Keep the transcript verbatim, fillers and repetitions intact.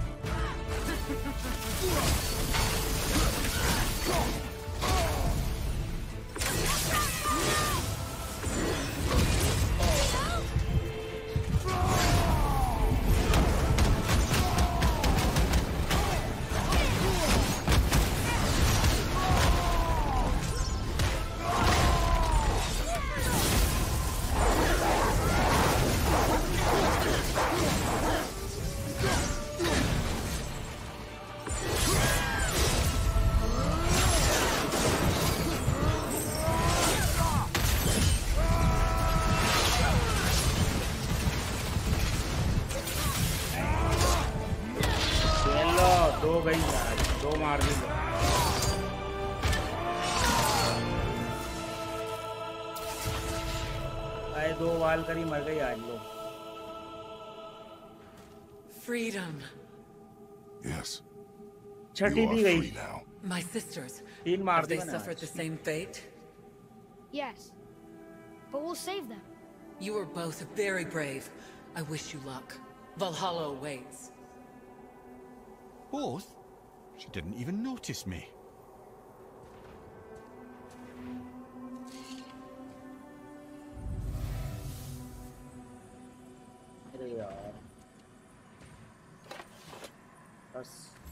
दो गई यार, दो मार दी। आए दो वालकरी मर गई आज लोग। Freedom. Yes. छठी दी गई। My sisters. तीन मार दी। Have they suffered the same fate? Yes. But we'll save them. You are both very brave. I wish you luck. Valhalla awaits. Both? She didn't even notice me. अरे यार बस